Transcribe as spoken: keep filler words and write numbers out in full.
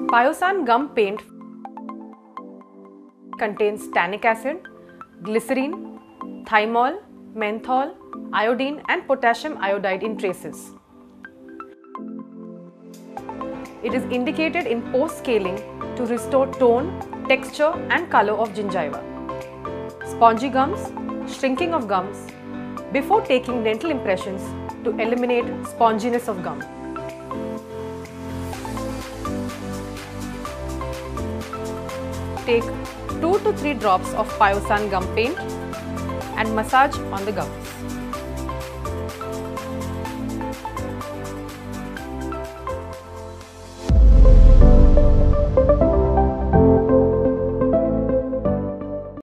Pyosan gum paint contains tannic acid, glycerine, thymol, menthol, iodine and potassium iodide in traces. It is indicated in post-scaling to restore tone, texture and color of gingiva. Spongy gums, shrinking of gums, before taking dental impressions to eliminate sponginess of gum. Take two to three drops of Pyosan gum paint and massage on the gums.